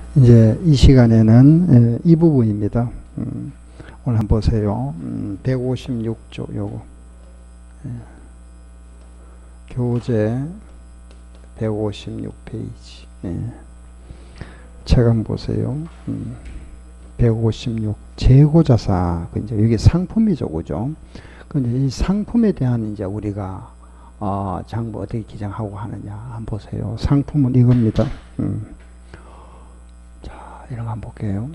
이제 이 시간에는 이 부분입니다. 오늘 한번 보세요. 156조 요거. 교재 156페이지. 책 한번 보세요. 156 재고자사. 이제 이게 상품이죠, 그죠? 근데 이 상품에 대한 이제 우리가 장부 어떻게 기장하고 하느냐 한번 보세요. 상품은 이겁니다. 자, 이런 거 한번 볼게요.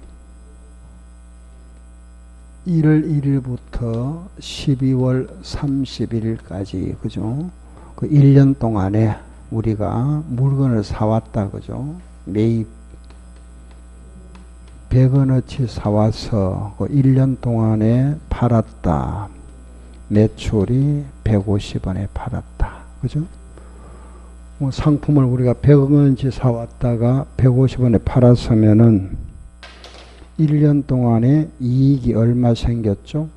1월 1일부터 12월 31일까지, 그죠? 그 1년 동안에 우리가 물건을 사왔다, 그죠? 매입 100원어치 사와서 그 1년 동안에 팔았다. 매출이 150원에 팔았다. 그죠? 뭐 상품을 우리가 100원어치 사왔다가 150원에 팔았으면은 1년 동안에 이익이 얼마 생겼죠?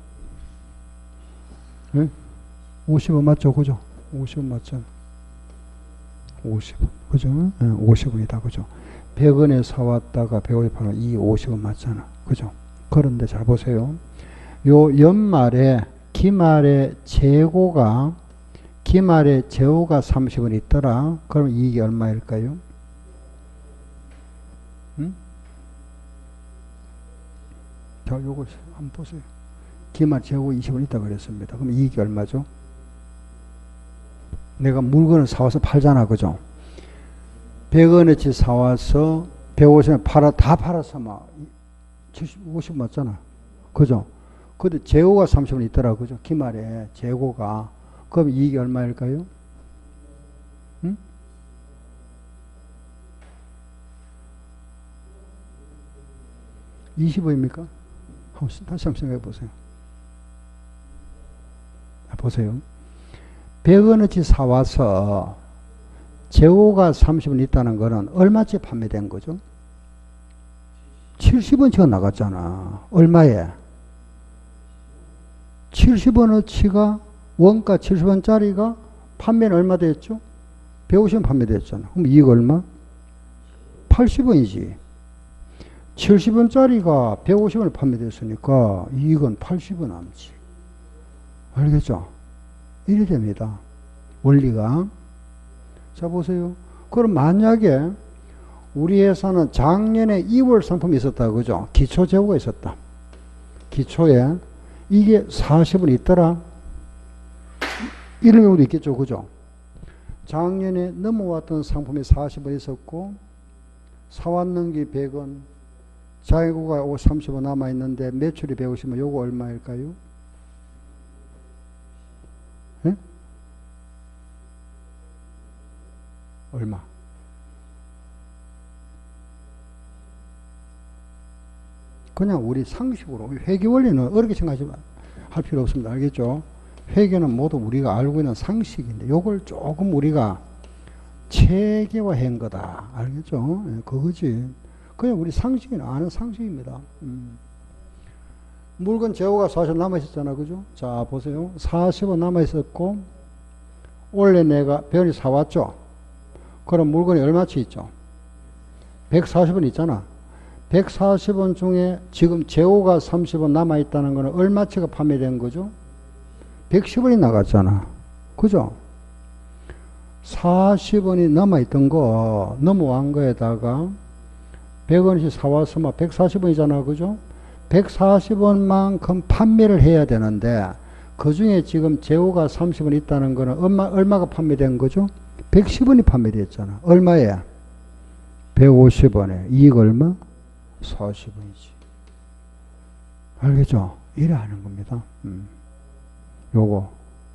네? 50원 맞죠? 그죠? 50원 맞죠? 50원. 그죠? 네, 50원이다. 그죠? 100원에 사왔다가 150원 팔면 이 50원 맞잖아. 그죠? 그런데 잘 보세요. 요 연말에 기말에 재고가 30원 있더라. 그럼 이익이 얼마일까요? 응? 자, 요걸 한번 보세요. 기말 재고 20원 있다 그랬습니다. 그럼 이익이 얼마죠? 내가 물건을 사와서 팔잖아. 그죠? 100원어치 사와서 150원 다 팔아서 막 50원 맞잖아. 그죠? 근데 재고가 30원 있더라. 그죠? 기말에 재고가. 그럼 이익이 얼마일까요? 응? (20원입니까) 다시 한번 생각해 보세요. 보세요. 100원어치 사와서 재고가 30원 있다는 거는 얼마치 판매된 거죠? 70원치가 나갔잖아. 얼마에? 70원어치가 원가 70원짜리가 판매는 얼마 됐죠? 150원 판매됐잖아. 그럼 이익 얼마? 80원이지. 70원짜리가 150원에 판매됐으니까 이익은 80원 남지. 알겠죠? 이래 됩니다. 원리가. 자, 보세요. 그럼 만약에 우리 회사는 작년에 2월 상품이 있었다. 그죠? 기초 재고가 있었다. 기초에 이게 40원 있더라. 이런 경우도 있겠죠. 그죠? 작년에 넘어왔던 상품이 40원 있었고 사왔는 게 100원, 재고가 30원 남아있는데 매출이 150원. 요거 얼마일까요? 예? 얼마? 그냥 우리 상식으로 회계 원리는 어렵게 생각하지 할 필요 없습니다. 알겠죠? 회계는 모두 우리가 알고 있는 상식인데 요걸 조금 우리가 체계화한 거다. 알겠죠? 예, 그거지. 그냥 우리 상식은 아는 상식입니다. 물건 재고가 40원 남아있었잖아. 그죠? 자, 보세요. 40원 남아있었고 원래 내가 100원이 사왔죠? 그럼 물건이 얼마치 있죠? 140원 있잖아. 140원 중에 지금 재고가 30원 남아있다는 거는 얼마치가 판매된 거죠? 110원이 나갔잖아. 그죠? 40원이 남아있던 거, 넘어간 거에다가 100원씩 사와서 막 140원이잖아. 그죠? 140원만큼 판매를 해야 되는데, 그 중에 지금 재고가 30원 있다는 거는 얼마가 판매된 거죠? 110원이 판매됐잖아. 얼마에? 150원에. 이익 얼마? 40원이지. 알겠죠? 이래 하는 겁니다. 요거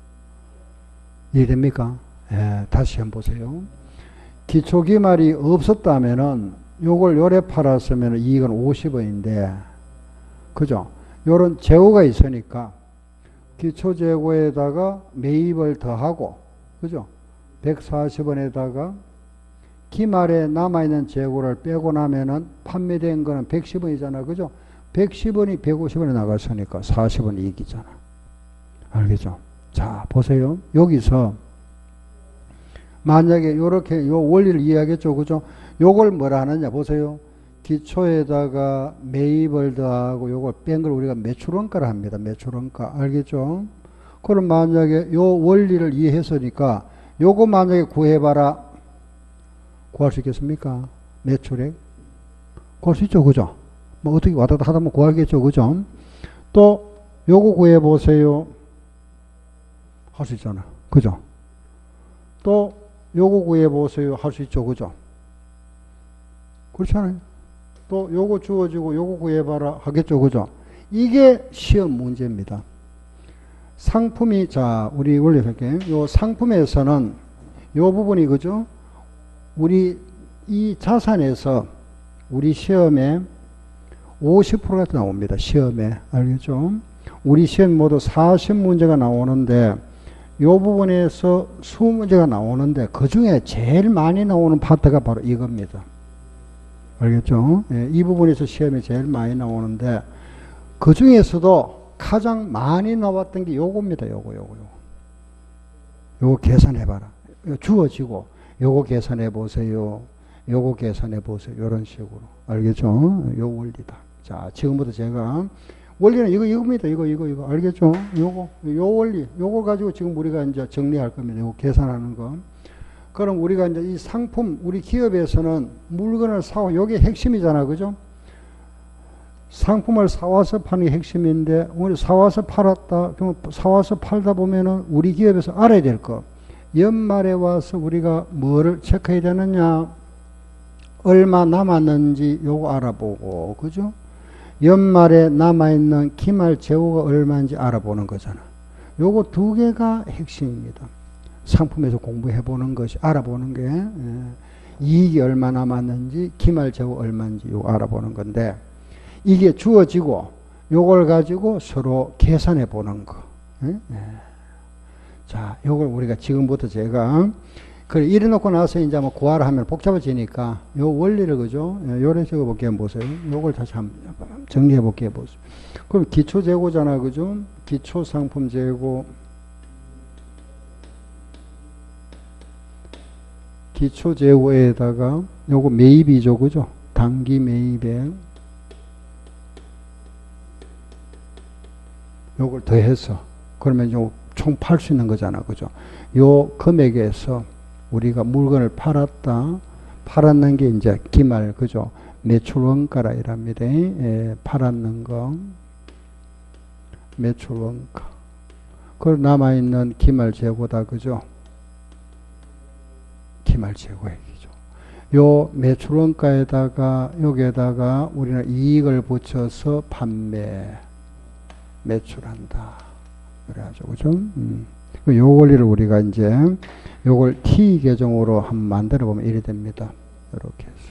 이해됩니까? 예, 다시 한번 보세요. 기초기말이 없었다면은 요걸 요래 팔았으면 이익은 50원인데, 그죠? 요런 재고가 있으니까 기초재고에다가 매입을 더하고, 그죠? 140원에다가 기말에 남아있는 재고를 빼고 나면은 판매된 거는 110원이잖아. 그죠? 110원이 150원에 나갔으니까 40원 이익이잖아. 알겠죠? 자, 보세요. 여기서 만약에 요렇게 요 원리를 이해하겠죠. 그죠? 요걸 뭐라 하느냐 보세요. 기초에다가 매입을 더하고 요걸 뺀 걸 우리가 매출원가를 합니다. 매출원가. 알겠죠? 그럼 만약에 요 원리를 이해했으니까 요거 만약에 구해봐라. 구할 수 있겠습니까? 매출액? 구할 수 있죠. 그죠? 뭐 어떻게 왔다 갔다 하다 보면 구하겠죠. 그죠? 또 요거 구해보세요. 할 수 있잖아. 그죠? 또 요거 구해보세요. 할 수 있죠. 그죠? 그렇잖아요. 또 요거 주어지고 요거 구해봐라 하겠죠. 그죠? 이게 시험 문제입니다. 상품이, 자, 우리 원래 할게요. 요 상품에서는 요 부분이, 그죠? 우리 이 자산에서 우리 시험에 50%가 나옵니다. 시험에. 알겠죠? 우리 시험 모두 40문제가 나오는데 요 부분에서 20문제가 나오는데 그 중에 제일 많이 나오는 파트가 바로 이겁니다. 알겠죠? 예, 이 부분에서 시험에 제일 많이 나오는데 그 중에서도 가장 많이 나왔던 게 요겁니다. 요거 계산해봐라. 주어지고 요거 계산해보세요. 요거 계산해보세요. 요런 식으로. 알겠죠? 요 원리다. 자, 지금부터 제가 원리는 이겁니다. 이거. 알겠죠? 요 원리. 요거 가지고 지금 우리가 이제 정리할 겁니다. 요거 계산하는 거. 그럼 우리가 이제 이 상품, 우리 기업에서는 물건을 사와, 요게 핵심이잖아. 그죠? 상품을 사와서 파는 게 핵심인데, 우리 사와서 팔았다. 그럼 사와서 팔다 보면은 우리 기업에서 알아야 될 거. 연말에 와서 우리가 뭐를 체크해야 되느냐. 얼마 남았는지 요거 알아보고, 그죠? 연말에 남아있는 기말 재고가 얼마인지 알아보는 거잖아. 요거 두 개가 핵심입니다. 상품에서 공부해보는 것이, 알아보는 게, 이익이 얼마 남았는지, 기말 재고 얼마인지 요거 알아보는 건데, 이게 주어지고, 요걸 가지고 서로 계산해 보는 거. 자, 요걸 우리가 지금부터 제가, 그래, 이래 놓고 나서 이제 뭐 구하라 하면 복잡해지니까, 요 원리를, 그죠? 요래 적어 볼게요. 보세요. 요걸 다시 한번 정리해 볼게요. 보세요. 그럼 기초 재고잖아. 그죠? 기초 상품 재고. 기초 재고에다가 요거 매입이죠. 그죠? 단기 매입에 요걸 더해서 그러면 요 총 팔 수 있는 거잖아. 그죠? 요 금액에서 우리가 물건을 팔았는 게 이제 기말, 그죠? 매출 원가라 이랍니다. 팔았는 거 매출 원가. 그리고 남아있는 기말 재고다. 그죠? 기말 재고액이죠. 요 매출 원가에다가 여기에다가 우리는 이익을 붙여서 매출한다. 그래야죠. 그죠? 요 원리를 우리가 이제 요걸 T 계정으로 한번 만들어 보면 이래 됩니다. 이렇게 해서.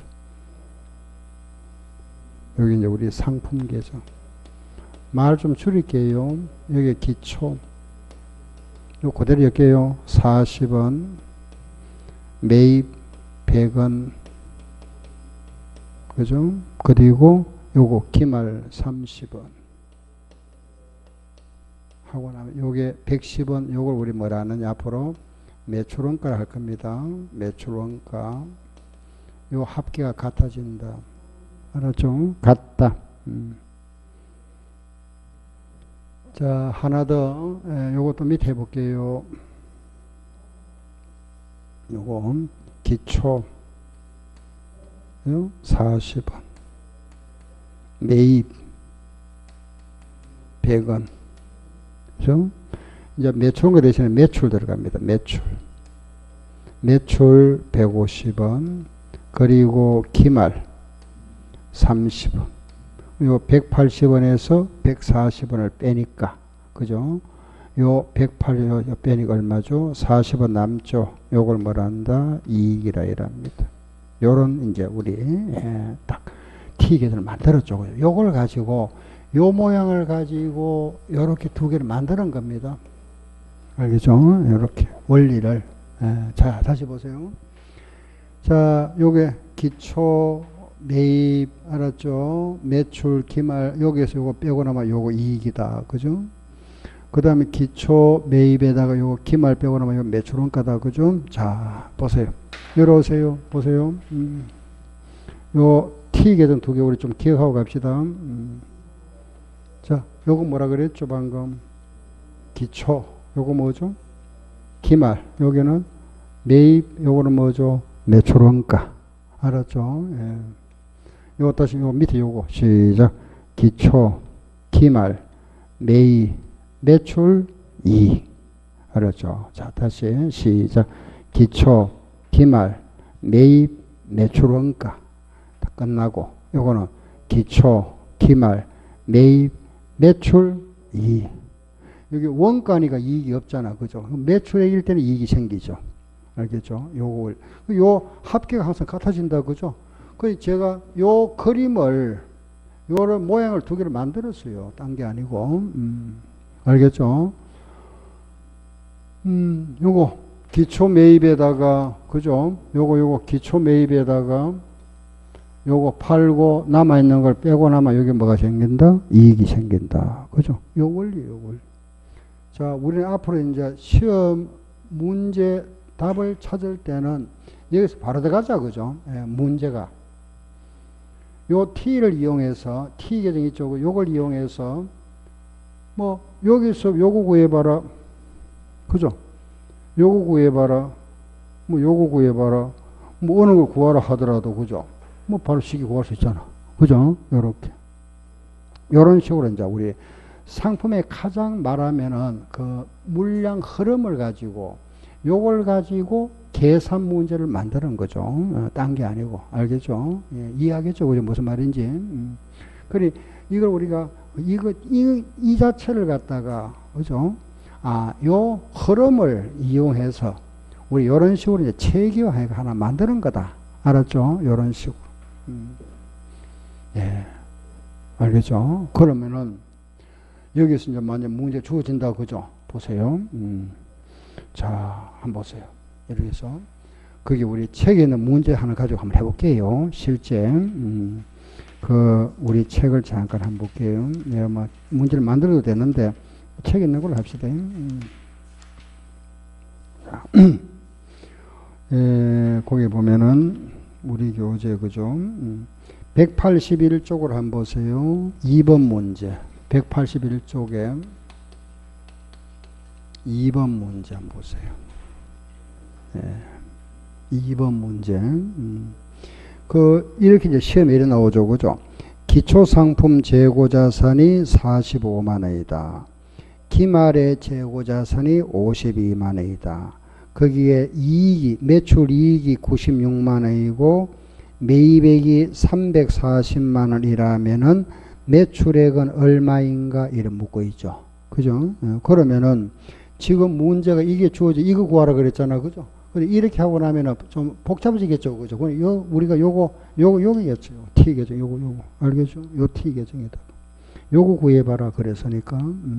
여기 이제 우리 상품 계정. 말 좀 줄일게요. 여기 기초. 요 그대로 할게요. 40원. 매입 100원. 그죠? 그리고 요거 기말 30원. 하고 나면 요게 110원. 요걸 우리 뭐라 하느냐 앞으로 매출원가를 할 겁니다. 매출원가. 요 합계가 같아진다. 알았죠? 같다. 자, 하나 더. 요것도 밑에 해볼게요. 요거 기초 40원. 매입 100원. 그죠? 이제 매출원가 대신에 매출 들어갑니다. 매출 150원. 그리고 기말 30원. 요 180원에서 140원을 빼니까, 그죠? 요 108원 빼니까 얼마죠? 40원 남죠? 요걸 뭐라 한다? 이익이라 이랍니다. 요런 이제 우리 딱 T 계산을 만들었죠. 요걸 가지고 요 모양을 가지고 요렇게 두 개를 만드는 겁니다. 알겠죠? 요렇게 원리를. 자, 다시 보세요. 자, 요게 기초 매입, 알았죠? 매출 기말, 여기에서 요거 빼고 나면 요거 이익이다. 그죠? 그 다음에 기초 매입에다가 요거 기말 빼고 나면 요거 매출원가다. 그죠? 자, 보세요. 열어오세요. 보세요. 요 T T 계정 두 개 우리 좀 기억하고 갑시다. 자, 요거 뭐라 그랬죠, 방금? 기초. 요거 뭐죠? 기말. 여기는 매입. 요거는 뭐죠? 매출원가. 알았죠? 예. 요거 다시 요 밑에 요거 시작. 기초, 기말, 매입, 매출, 이익. 알았죠? 자, 다시 시작. 기초, 기말, 매입, 매출원가. 다 끝나고 요거는 기초, 기말, 매입, 매출, 이익. 여기 원가니까 이익이 없잖아. 그죠? 매출액일 때는 이익이 생기죠. 알겠죠? 요 합계가 항상 같아진다. 그죠? 그 제가 요 그림을 요런 모양을 두 개를 만들었어요. 딴 게 아니고. 알겠죠? 요거 기초 매입에다가 그죠? 요거 기초 매입에다가 요거 팔고 남아있는 걸 빼고 나면 여기 뭐가 생긴다? 이익이 생긴다. 그죠? 요 원리예요, 원리. 자, 우리는 앞으로 이제 시험 문제 답을 찾을 때는 여기서 바로 들어가자. 그죠? 예, 문제가. 요 T를 이용해서, T 계정 이쪽을 요걸 이용해서, 뭐, 여기서 요거 구해봐라. 그죠? 요거 구해봐라. 뭐, 요거 구해봐라. 뭐, 어느 걸 구하라 하더라도, 그죠? 뭐, 바로 쉽게 구할 수 있잖아. 그죠? 요렇게. 요런 식으로 이제 우리 상품에 가장 말하면은 그 물량 흐름을 가지고 요걸 가지고 계산 문제를 만드는 거죠. 딴 게 아니고. 알겠죠? 예, 이해하겠죠? 그죠? 무슨 말인지. 그래, 이걸 우리가, 이 자체를 갖다가, 그죠? 아, 요 흐름을 이용해서 우리 요런 식으로 이제 체계화 하나 만드는 거다. 알았죠? 요런 식으로. 예. 알겠죠? 그러면은, 여기서 이제 만약 문제 주어진다. 그죠? 보세요. 자, 한번 보세요. 이렇게 해서 그게 우리 책에 있는 문제 하나 가지고 한번 해볼게요. 실제 그 우리 책을 잠깐 한번 볼게요. 내가 뭐 문제를 만들어도 되는데 책에 있는 걸로 합시다. 자, 거기 보면은 우리 교재 그죠? 181쪽을 한번 보세요. 2번 문제. 181쪽에 2번 문제 한번 보세요. 네. 2번 문제. 이렇게 이제 시험에 이래 나오죠. 그죠? 기초상품 재고자산이 45만원이다. 기말의 재고자산이 52만원이다. 거기에 매출 이익이 96만원이고, 매입액이 340만원이라면은 매출액은 얼마인가? 이래 묻고 있죠. 그죠? 그러면은 지금 문제가 이게 주어져 이거 구하라 그랬잖아. 그죠? 근데 이렇게 하고 나면은 좀 복잡해지겠죠. 그죠? 우리가 요거겠죠. T 계정, 요거. 알겠죠? 요 T 계정에다가. 요거 구해봐라. 그랬으니까.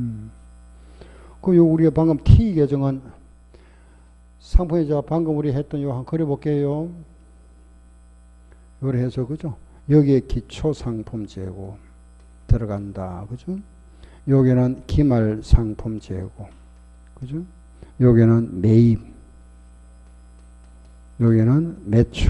우리가 방금 T 계정은 상품에 방금 우리 했던 요 한 그려볼게요. 요래 해서, 그죠? 여기에 기초 상품 재고 들어간다. 그죠? 여기는 기말 상품 재고. 그죠? 여기는 매입. 여기는 매출.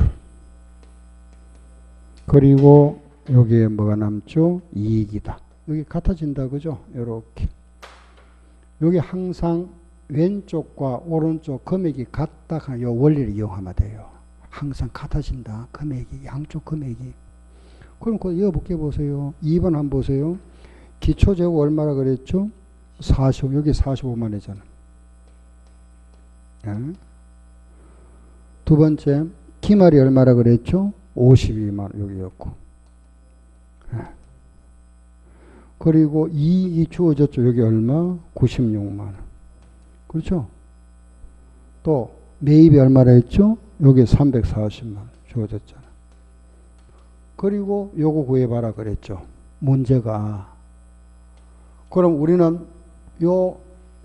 그리고 여기에 뭐가 남죠? 이익이다. 여기 같아진다. 그죠? 요렇게. 여기 항상 왼쪽과 오른쪽 금액이 같다 하는 요 원리를 이용하면 돼요. 항상 같아진다. 금액이, 양쪽 금액이. 그럼 그거 이어볼게 보세요. 2번 한번 보세요. 기초재고 얼마라 그랬죠? 45, 여기 45만원이잖아. 네. 두 번째, 기말이 얼마라 그랬죠? 52만원, 여기였고. 네. 그리고 이익이 주어졌죠? 여기 얼마? 96만원. 그렇죠? 또, 매입이 얼마라 했죠? 여기 340만원 주어졌잖아. 그리고 요거 구해봐라 그랬죠? 문제가. 그럼 우리는 요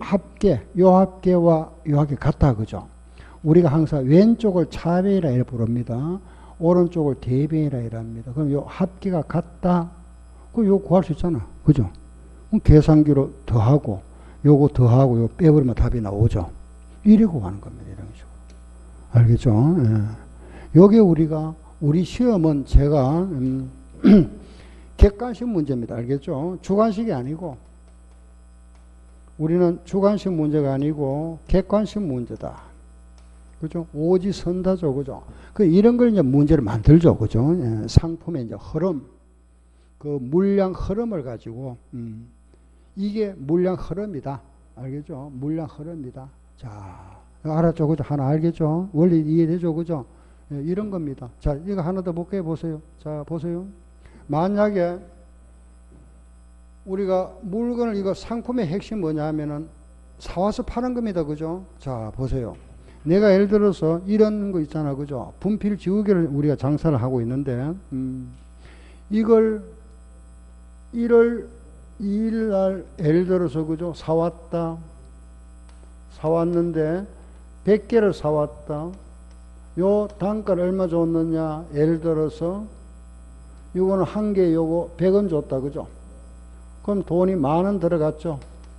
합계와 요 합계 같다. 그죠? 우리가 항상 왼쪽을 차배이라 이렇게 부릅니다. 오른쪽을 대배이라 이랍니다. 그럼 요 합계가 같다. 그럼 요거 구할 수 있잖아. 그죠? 그럼 계산기로 더하고, 요거 더하고, 요 빼버리면 답이 나오죠. 이래 구하는 겁니다. 이런 식으로. 알겠죠? 예. 요게 우리 시험은 제가, 객관식 문제입니다. 알겠죠? 주관식이 아니고 우리는 주관식 문제가 아니고 객관식 문제다. 그죠? 오지선다죠. 그죠? 그 이런 걸 이제 문제를 만들죠. 그죠? 예, 상품의 이제 흐름, 그 물량 흐름을 가지고, 이게 물량 흐름이다. 알겠죠? 물량 흐름이다. 자, 알았죠? 그죠? 하나 알겠죠? 원리 이해되죠? 그죠? 예, 이런 겁니다. 자, 이거 하나 더 볼게요. 보세요. 자, 보세요. 만약에 우리가 물건을 이거 상품의 핵심 뭐냐 하면은 사와서 파는 겁니다. 그죠? 자, 보세요. 내가 예를 들어서 이런 거 있잖아. 그죠? 분필 지우개를 우리가 장사를 하고 있는데, 이걸 1월 2일 날 예를 들어서 그죠? 사왔는데 100개를 사왔다. 요 단가를 얼마 줬느냐? 예를 들어서 이거는 한 개 요거 100원 줬다. 그죠? 그럼 돈이 10,000원 들어갔죠.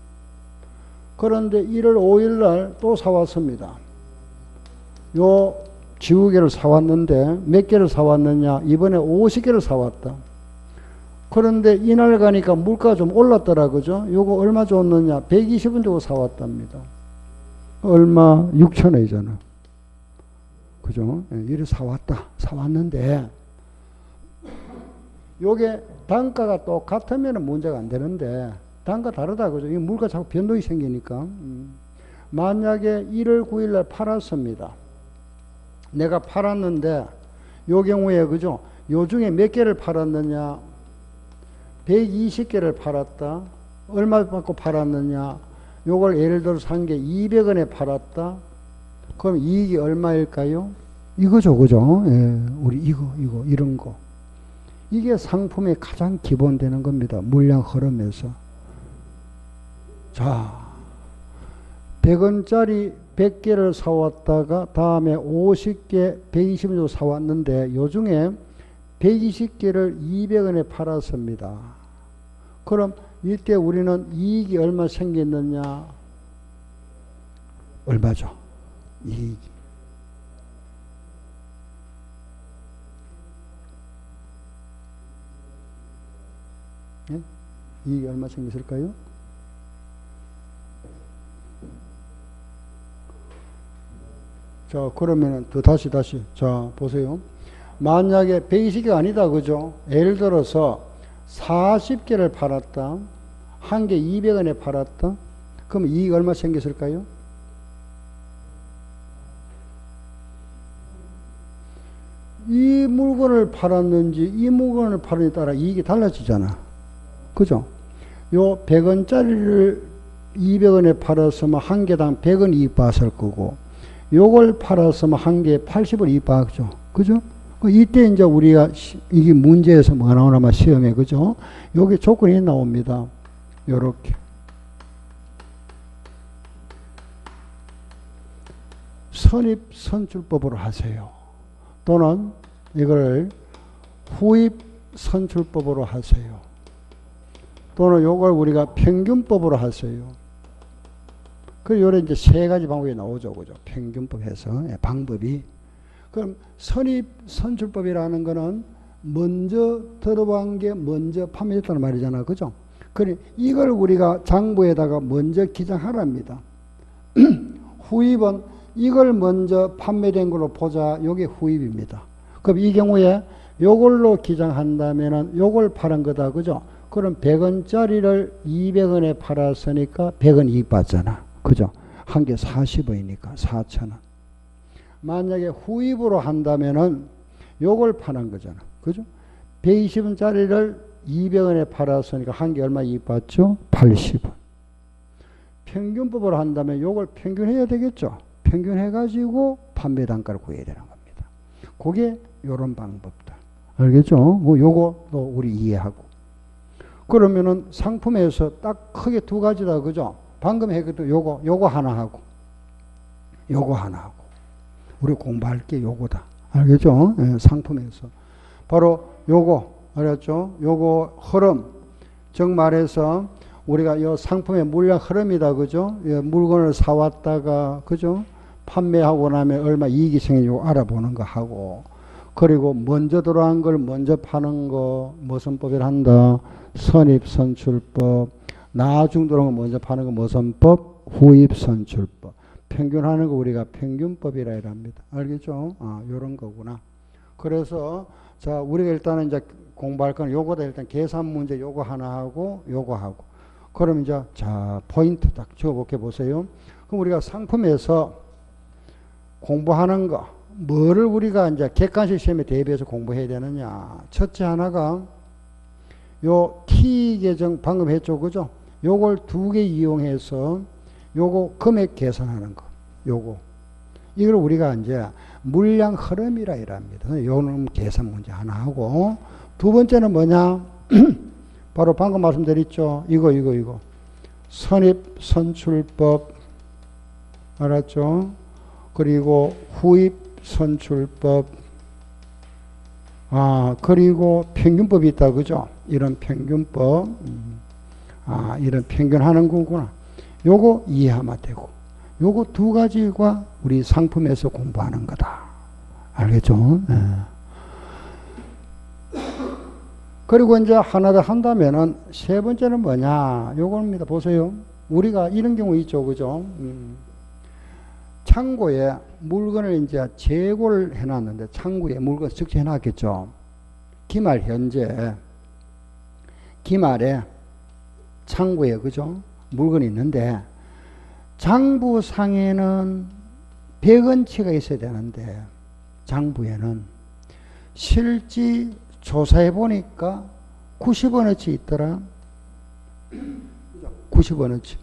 그런데 1월 5일 날 또 사왔습니다. 요 지우개를 사왔는데 몇 개를 사왔느냐? 이번에 50개를 사왔다. 그런데 이날 가니까 물가가 좀 올랐더라. 그죠? 요거 얼마 줬느냐? 120원 주고 사왔답니다. 얼마? 6,000원이잖아. 그죠? 이를 사왔는데 요게 단가가 똑같으면 문제가 안 되는데 단가 다르다. 그죠? 이 물가 자꾸 변동이 생기니까. 만약에 1월 9일 날 팔았습니다. 내가 팔았는데 요 경우에 그죠? 요 중에 몇 개를 팔았느냐? 120개를 팔았다. 얼마 받고 팔았느냐? 요걸 예를 들어서 한 개 200원에 팔았다. 그럼 이익이 얼마일까요? 이거죠. 그죠? 예, 우리 이런 거. 이게 상품의 가장 기본 되는 겁니다. 물량 흐름에서. 자, 100원짜리 100개를 사왔다가 다음에 50개 120원 사왔는데 요 중에 120개를 200원에 팔았습니다. 그럼 이때 우리는 이익이 얼마 생겼느냐? 얼마죠? 이익이. 예? 이익이 얼마 생겼을까요? 자, 그러면은 다시. 자, 보세요. 만약에 120개가 아니다. 그죠? 예를 들어서 40개를 팔았다. 한 개 200원에 팔았다. 그럼 이익 얼마 생겼을까요? 이 물건을 팔았는지 이 물건을 팔느냐에 따라 이익이 달라지잖아. 그죠? 요 100원짜리를 200원에 팔았으면 한 개당 100원 이익 봤을 거고, 요걸 팔았으면 한 개에 80원 이익 봤죠. 그죠? 이때 이제 우리가 이게 문제에서 뭐가 나오냐면 시험에, 그죠? 여기 조건이 나옵니다. 요렇게. 선입 선출법으로 하세요. 또는 이걸 후입 선출법으로 하세요. 또는 요걸 우리가 평균법으로 하세요. 그 요래 이제 세 가지 방법이 나오죠. 그죠? 평균법에서 방법이. 그럼 선입 선출법이라는 거는 먼저 들어간 게 먼저 판매됐다는 말이잖아. 그죠? 그래 이걸 우리가 장부에다가 먼저 기장하랍니다. 후입은 이걸 먼저 판매된 걸로 보자. 요게 후입입니다. 그럼 이 경우에 요걸로 기장한다면은 요걸 파는 거다. 그죠? 그럼 100원짜리를 200원에 팔았으니까 100원 이익 받잖아. 그죠? 한 개 40원이니까 4,000원. 만약에 후입으로 한다면은 요걸 파는 거잖아. 그죠? 120원짜리를 200원에 팔았으니까 한 개 얼마 이익 받죠? 80원. 평균법으로 한다면 요걸 평균해야 되겠죠? 평균해가지고 판매 단가를 구해야 되는 겁니다. 그게 요런 방법다. 알겠죠? 요거도 우리 이해하고. 그러면은 상품에서 딱 크게 두 가지다. 그죠? 방금 했거든. 요거 하나 하고. 요거 하나 하고. 우리 공부할 게 요거다. 알겠죠? 예, 상품에서. 바로 요거. 알았죠? 요거 흐름. 즉 말해서 우리가 요 상품의 물량 흐름이다. 그죠? 예, 물건을 사왔다가, 그죠? 판매하고 나면 얼마 이익이 생기는지 알아보는 거 하고. 그리고 먼저 들어간 걸 먼저 파는 거 무슨 법이라 한다? 선입선출법. 나중 들어온 거 먼저 파는 거 무슨 법? 후입선출법. 평균하는 거 우리가 평균법이라 합니다. 알겠죠? 요런 거구나. 그래서 자, 우리가 일단은 이제 공부할 건 요거다. 일단 계산 문제 요거 하나 하고 요거 하고. 그럼 이제 자, 포인트 딱 적어볼게 보세요. 그럼 우리가 상품에서 공부하는 거 뭐를 우리가 이제 객관식 시험에 대비해서 공부해야 되느냐. 첫째 하나가 요 T 계정 방금 했죠. 그죠? 요걸 두 개 이용해서 요거 금액 계산하는 거. 요거. 이걸 우리가 이제 물량 흐름이라 이랍니다. 요는 계산 문제 하나 하고 두 번째는 뭐냐? 바로 방금 말씀드렸죠. 이거. 선입 선출법. 알았죠? 그리고 후입 선출법. 그리고 평균법이 있다. 그죠? 이런 평균법. 이런 평균하는 거구나. 요거 이해하면 되고. 요거 두 가지가 우리 상품에서 공부하는 거다. 알겠죠? 그리고 이제 하나 더 한다면은 세 번째는 뭐냐? 요겁니다. 보세요. 우리가 이런 경우 있죠. 그죠? 창고에 물건을 이제 재고를 해놨는데 창고에 물건 적재해 놨겠죠. 기말 현재 기말에 창고에 그죠? 물건이 있는데 장부상에는 100원치가 있어야 되는데 장부에는 실지 조사해 보니까 90원어치 있더라. 90원어치.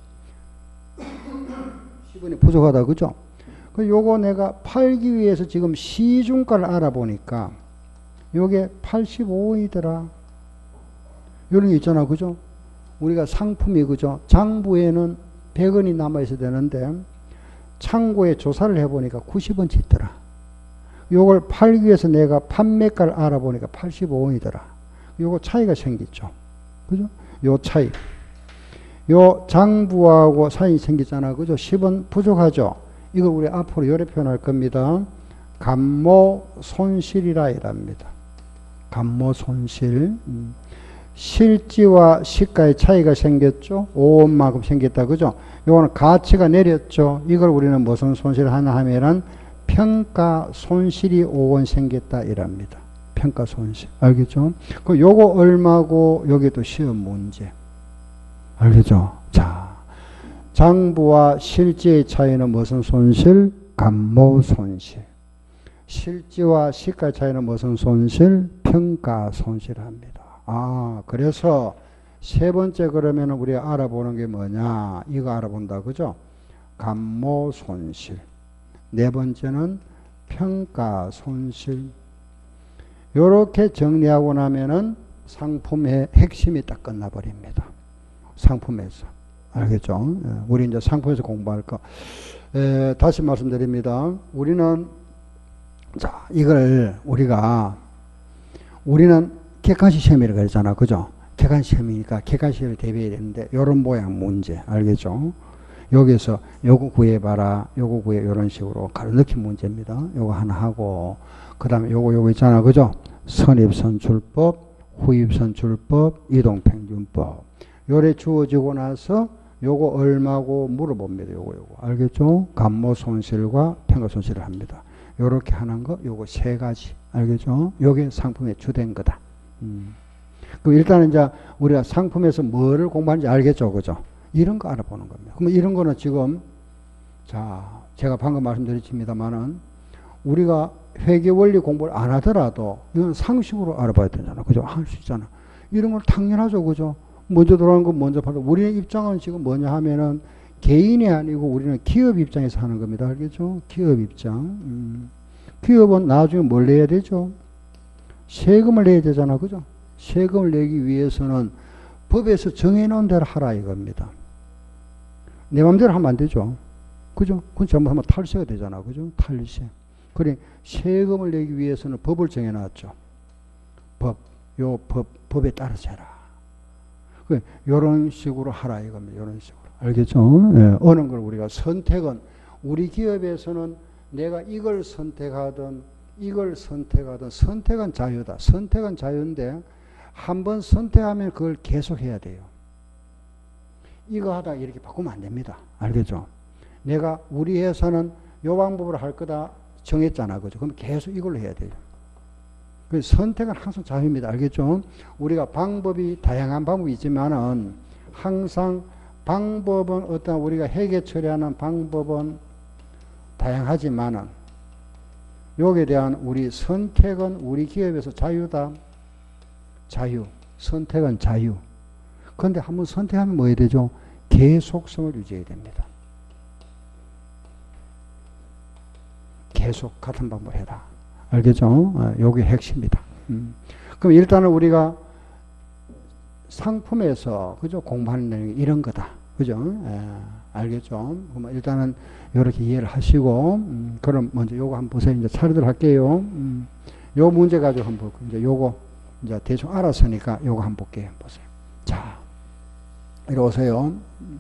10원이 부족하다. 그죠? 요거 내가 팔기 위해서 지금 시중가를 알아보니까 요게 85원이더라. 요런 게 있잖아. 그죠? 우리가 상품이 그죠? 장부에는 100원이 남아 있어야 되는데 창고에 조사를 해보니까 90원치 있더라. 요걸 팔기 위해서 내가 판매가를 알아보니까 85원이더라. 요거 차이가 생겼죠. 그죠? 요 차이. 요 장부하고 사이 생겼잖아. 그죠? 10원 부족하죠? 이거 우리 앞으로 요래 표현할 겁니다. 감모 손실이라 이랍니다. 감모 손실. 실지와 시가의 차이가 생겼죠. 5원만큼 생겼다. 그죠? 요거는 가치가 내렸죠. 이걸 우리는 무슨 손실을 하나 하면은 평가 손실이 5원 생겼다 이랍니다. 평가 손실. 알겠죠? 그 요거 얼마고 여기도 시험 문제. 알겠죠? 자, 장부와 실지의 차이는 무슨 손실? 감모 손실. 실지와 시가 차이는 무슨 손실? 평가 손실합니다. 그래서 세 번째 그러면 우리가 알아보는 게 뭐냐? 이거 알아본다. 그죠? 감모 손실. 네 번째는 평가 손실. 요렇게 정리하고 나면은 상품의 핵심이 딱 끝나버립니다. 상품에서. 알겠죠? 우리 이제 상품에서 공부할 거. 다시 말씀드립니다. 우리는, 자, 이걸 우리는 객관식 시험이라고 그랬잖아. 그죠? 객관식 시험이니까 객관식 시험을 대비해야 되는데, 요런 모양 문제. 알겠죠? 여기서 요거 구해봐라. 요거 구해. 요런 식으로 가로넣기 문제입니다. 요거 하나 하고, 그 다음에 요거 있잖아. 그죠? 선입선출법, 후입선출법, 이동평균법. 요래 주어지고 나서 요거 얼마고 물어봅니다. 요거. 알겠죠? 감모 손실과 평가 손실을 합니다. 요렇게 하는 거, 요거 세 가지. 알겠죠? 요게 상품의 주된 거다. 그럼 일단은 이제 우리가 상품에서 뭐를 공부하는지 알겠죠? 그죠? 이런 거 알아보는 겁니다. 그럼 이런 거는 지금, 자, 제가 방금 말씀드렸습니다만은 우리가 회계 원리 공부를 안 하더라도 이건 상식으로 알아봐야 되잖아. 그죠? 할 수 있잖아. 이런 걸 당연하죠. 그죠? 먼저 들어가는 건 먼저 받아. 우리의 입장은 지금 뭐냐 하면은 개인이 아니고 우리는 기업 입장에서 하는 겁니다. 알겠죠? 기업 입장. 기업은 나중에 뭘 내야 되죠? 세금을 내야 되잖아. 그죠? 세금을 내기 위해서는 법에서 정해놓은 대로 하라 이겁니다. 내 맘대로 하면 안 되죠. 그죠? 그건 잘못하면 탈세가 되잖아. 그죠? 탈세. 그래, 세금을 내기 위해서는 법을 정해놨죠. 법에 따라서 해라. 요런 식으로 하라 이겁니다. 요런 식으로. 알겠죠? 예, 어느 걸 우리가 선택은, 우리 기업에서는 내가 이걸 선택하든 이걸 선택하든 선택은 자유다. 선택은 자유인데 한번 선택하면 그걸 계속해야 돼요. 이거 하다가 이렇게 바꾸면 안 됩니다. 알겠죠? 내가 우리 회사는 요 방법으로 할 거다 정했잖아. 그죠? 그럼 계속 이걸로 해야 돼요. 그래서 선택은 항상 자유입니다. 알겠죠? 우리가 방법이 다양한 방법이 있지만은 항상 방법은 어떤 우리가 회계 처리하는 방법은 다양하지만은 여기에 대한 우리 선택은 우리 기업에서 자유다. 자유. 선택은 자유. 그런데 한번 선택하면 뭐 해야 되죠? 계속성을 유지해야 됩니다. 계속 같은 방법을 해라. 알겠죠? 요게 핵심이다. 그럼 일단은 우리가 상품에서 그죠? 공부하는 내용이 이런 거다. 그죠? 알겠죠? 그럼 일단은 이렇게 이해를 하시고 그럼 먼저 요거 한번 보세요. 이제 차례대로 할게요. 요 문제 가지고 한번 볼게요. 이제 요거 이제 대충 알았으니까 요거 한번 볼게요. 보세요. 자, 이리 오세요.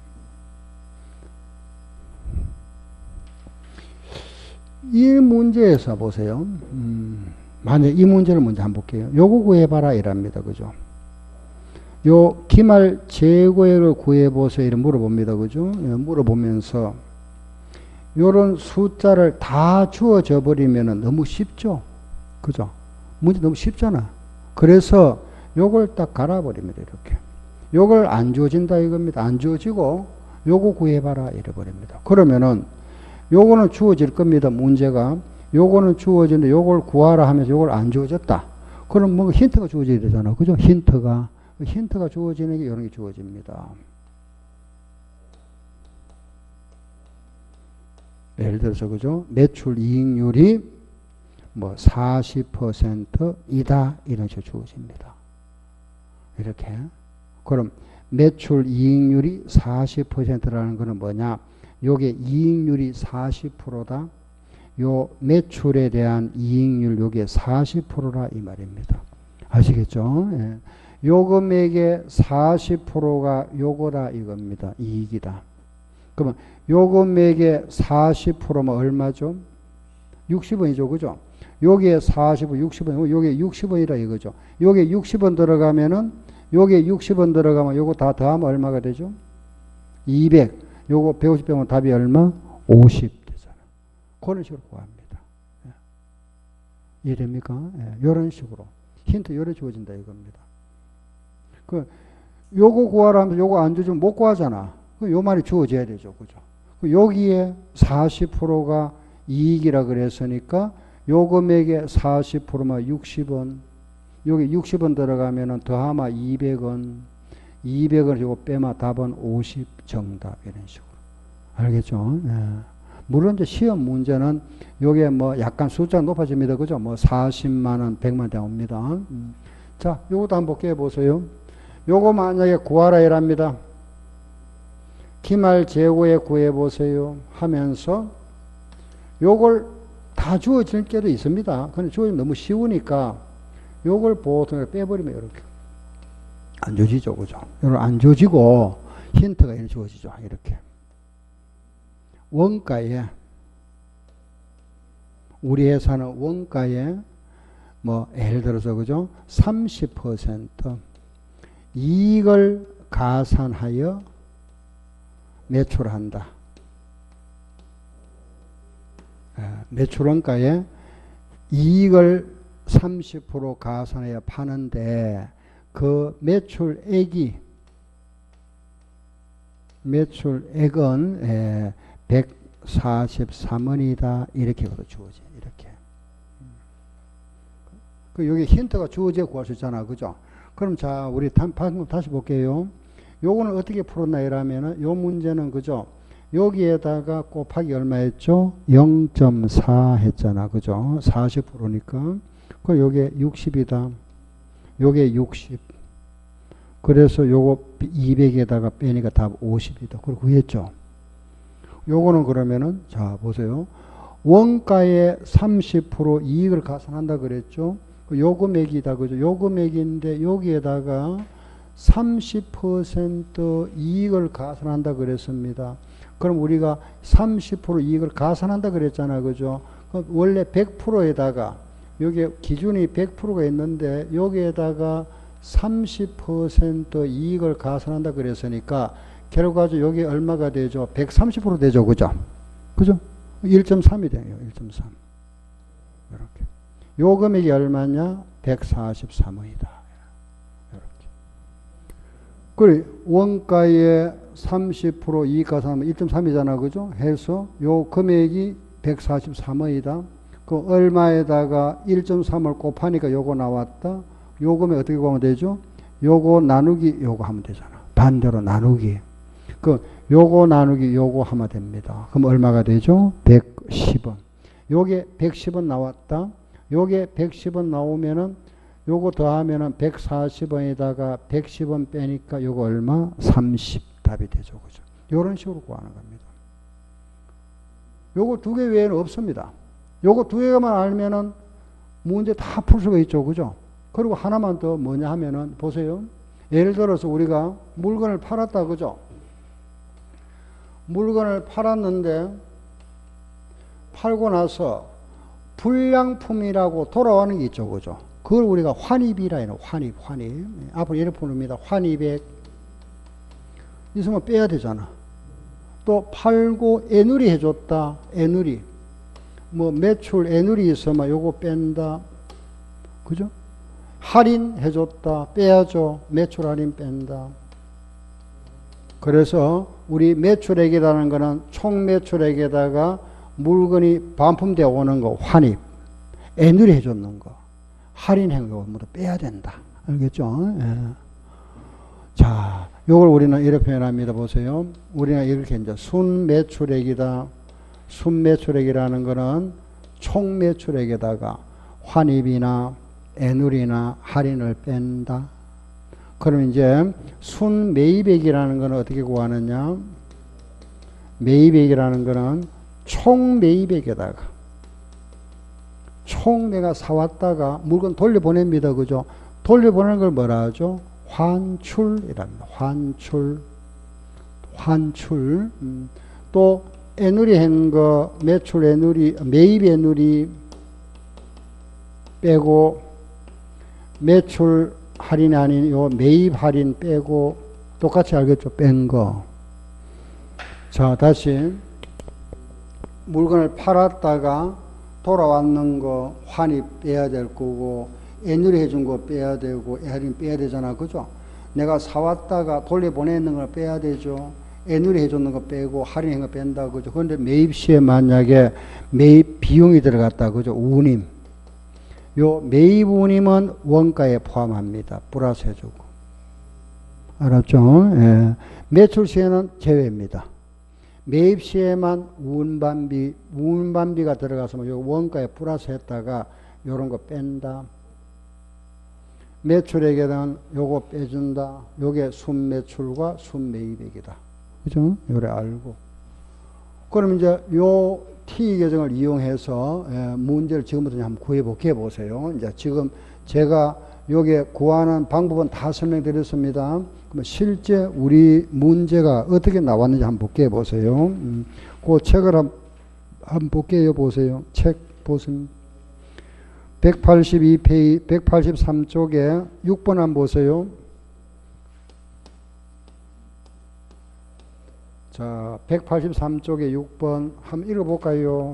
이 문제에서 보세요. 만약 이 문제를 먼저 한번 볼게요. 요거 구해봐라 이랍니다. 그죠? 요 기말 재고액을 구해보세요. 이렇게 물어봅니다. 그죠? 물어보면서 요런 숫자를 다 주어져 버리면 너무 쉽죠? 그죠? 문제 너무 쉽잖아. 그래서 요걸 딱 갈아버립니다. 이렇게. 요걸 안 주어진다 이겁니다. 안 주어지고 요거 구해봐라 이래 버립니다. 그러면은 요거는 주어질 겁니다. 문제가. 요거는 주어지는데 요걸 구하라 하면서 요걸 안 주어졌다. 그럼 뭔가 힌트가 주어져야 되잖아. 그죠? 힌트가 주어지는 게 이런 게 주어집니다. 예를 들어서 그죠? 매출 이익률이 뭐 40%이다 이런 식으로 주어집니다. 이렇게. 그럼 매출 이익률이 40%라는 것은 뭐냐? 요게 이익률이 40%다. 요 매출에 대한 이익률 요게 40%라 이 말입니다. 아시겠죠? 예. 요 금액의 40%가 요거다 이겁니다. 이익이다. 그러면 요 금액의 40%면 얼마죠? 60원이죠. 그죠? 요게 40원, 60원, 요게 60원이라 이거죠. 요게 60원 들어가면은 요게 60원 들어가면 요거 다 더하면 얼마가 되죠? 200. 요거 150 빼면 답이 얼마? 50 되잖아. 그런 식으로 구합니다. 예. 이해됩니까? 예. 이런 식으로. 힌트 요래 주어진다 이겁니다. 요거 구하라 하면서 요거 안 주면 못 구하잖아. 요 말이 주어져야 되죠. 그죠? 여기에 40%가 이익이라 그랬으니까 요 금액에 40%면 60원. 여기 60원 들어가면은 더하면 200원. 200원 요거 빼면 답은 50 정답 이런 식으로. 알겠죠? 예. 물론 이제 시험 문제는 요게 뭐 약간 숫자가 높아집니다. 그죠? 뭐 40만원, 100만 나옵니다. 자, 요것도 한번 볼게요. 보세요. 요거 만약에 구하라 이랍니다. 기말 재고에 구해보세요. 하면서 요걸 다 주어질 때도 있습니다. 근데 주어지면 너무 쉬우니까 요걸 보통 빼버리면 이렇게. 안 주어지죠. 그죠? 요걸 안 주어지고 힌트가 이렇게 주어지죠. 이렇게. 원가에, 우리 회사는 원가에 뭐 예를 들어서 그죠? 30% 이익을 가산하여 매출한다. 매출 원가에 이익을 30% 가산하여 파는데 그 매출액은 143원이다. 이렇게 주어져. 이렇게. 여기 힌트가 주어져 구할 수 있잖아. 그죠? 그럼 자, 우리 방금 다시 볼게요. 요거는 어떻게 풀었나 이러면은 요 문제는 그죠? 여기에다가 곱하기 얼마 했죠? 0.4 했잖아. 그죠? 40%니까. 그 요게 60이다. 요게 60. 그래서 요거 200에다가 빼니까 답 50이다. 그걸 구했죠. 요거는 그러면은 자 보세요. 원가의 30% 이익을 가산한다 그랬죠. 요 금액이다. 그죠? 요 금액인데 여기에다가 30% 이익을 가산한다 그랬습니다. 그럼 우리가 30% 이익을 가산한다 그랬잖아. 그죠? 원래 100%에다가 여기 기준이 100%가 있는데 여기에다가 30% 이익을 가산한다 그랬으니까 결과적으로 여기 얼마가 되죠? 130% 되죠. 그죠? 그죠? 1.3이 돼요. 1.3. 이렇게. 요 금액이 얼마냐? 143원이다. 이렇게. 그래, 원가의 30% 이익 가산하면 1.3이잖아. 그죠? 해서 요 금액이 143원이다. 그 얼마에다가 1.3을 곱하니까 요거 나왔다. 요 금액 어떻게 구하면 되죠? 요거 나누기 요거 하면 되잖아. 반대로 나누기. 요거 나누기 요거 하면 됩니다. 그럼 얼마가 되죠? 110원. 요게 110원 나왔다. 요게 110원 나오면은 요거 더하면은 140원에다가 110원 빼니까 요거 얼마? 30 답이 되죠. 그죠? 요런 식으로 구하는 겁니다. 요거 두 개 외에는 없습니다. 요거 두 개만 알면은 문제 다 풀 수가 있죠. 그죠? 그리고 하나만 더 뭐냐 하면은 보세요. 예를 들어서 우리가 물건을 팔았다. 그죠? 물건을 팔았는데 팔고 나서 불량품이라고 돌아오는 게 있죠. 그죠? 그걸 우리가 환입이라 해요. 환입. 앞으로 이렇게 부릅니다. 환입액. 있으면 빼야 되잖아. 또 팔고 애누리 해줬다. 애누리. 뭐 매출 애누리 있으면 요거 뺀다. 그죠? 할인 해줬다. 빼야죠. 매출 할인 뺀다. 그래서 우리 매출액이라는 거는 총 매출액에다가 물건이 반품되어 오는 거 환입, 애누리 해줬는 거, 할인한 거 모두 빼야 된다. 알겠죠? 예. 자, 요걸 우리는 이렇게 표현합니다. 보세요. 우리는 이렇게 이제 순매출액이다. 순매출액이라는 거는 총 매출액에다가 환입이나 애누리나 할인을 뺀다. 그럼 이제 순매입액이라는 거는 어떻게 구하느냐? 매입액이라는 거는 총 매입액에다가 총 내가 사왔다가 물건 돌려보냅니다. 그죠? 돌려보내는 걸 뭐라 하죠? 환출이랍니다. 환출. 또 애누리 한 거 매출 애누리 매입 애누리 빼고 매출 할인이 아닌 요 매입 할인 빼고 똑같이 알겠죠? 뺀 거. 자, 다시 물건을 팔았다가 돌아왔는 거 환입 빼야 될 거고 애누리 해준 거 빼야 되고 할인 빼야 되잖아. 그죠? 내가 사왔다가 돌려보내는 걸 빼야 되죠. 애누리 해줬는 거 빼고 할인한 거 뺀다. 그죠? 그런데 매입 시에 만약에 매입 비용이 들어갔다. 그죠? 운임. 요 매입 운임은 원가에 포함합니다. 플러스 해주고. 알았죠? 예. 매출 시에는 제외입니다. 매입 시에만 운반비가 들어가서 요 원가에 플러스 했다가 요런 거 뺀다. 매출액에는 요거 빼준다. 요게 순매출과 순매입액이다. 그죠? 요래 알고. 그럼 이제 요 T 계정을 이용해서 문제를 지금부터 한번 구해볼게 보세요. 이제 지금 제가 요게 구하는 방법은 다 설명드렸습니다. 그럼 실제 우리 문제가 어떻게 나왔는지 한번 볼게 보세요. 그 책을 한번 볼게요. 보세요. 책 보세요. 182페이지, 183쪽에 6번 한번 보세요. 자, 183쪽에 6번 한번 읽어볼까요?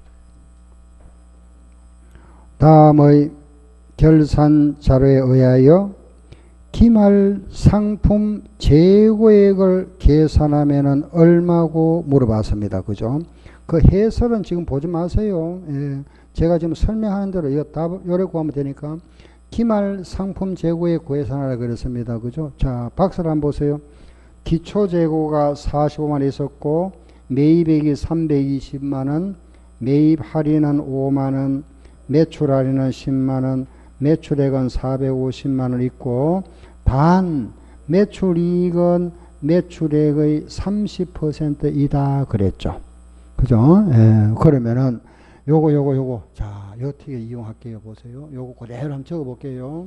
다음의 결산 자료에 의하여 기말 상품 재고액을 계산하면은 얼마고 물어봤습니다. 그죠? 그 해설은 지금 보지 마세요. 예. 제가 지금 설명하는 대로 이거 답 요래 구하면 되니까 기말 상품 재고액 계산하라 그랬습니다. 그죠? 자, 박스를 한번 보세요. 기초 재고가 45만 있었고 매입액이 320만원, 매입 할인은 5만원, 매출 할인은 10만원, 매출액은 450만원 있고 단 매출이익은 매출액의 30%이다 그랬죠. 그죠? 예, 그러면은 요거 자, 요 팁을 이용할게요. 보세요. 요거 그대로 한번 적어 볼게요.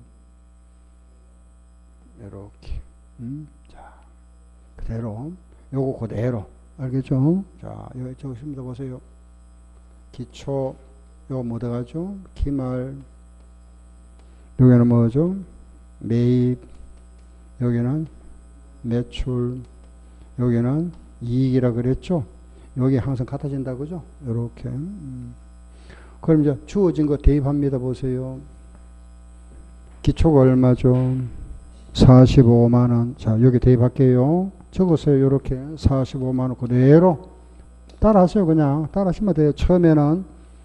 이렇게 자, 그대로 요거 그대로 알겠죠? 자, 여기 적으십니다. 보세요. 기초 요거 뭐 들어가죠? 기말. 여기는 뭐죠? 매입. 여기는 매출. 여기는 이익이라 그랬죠? 여기 항상 같아진다 그죠? 요렇게. 그럼 이제 주어진 거 대입합니다. 보세요. 기초가 얼마죠? 45만원. 자, 여기 대입할게요. 적으세요. 요렇게 45만원 그대로 따라하세요. 그냥 따라하시면 돼요. 처음에는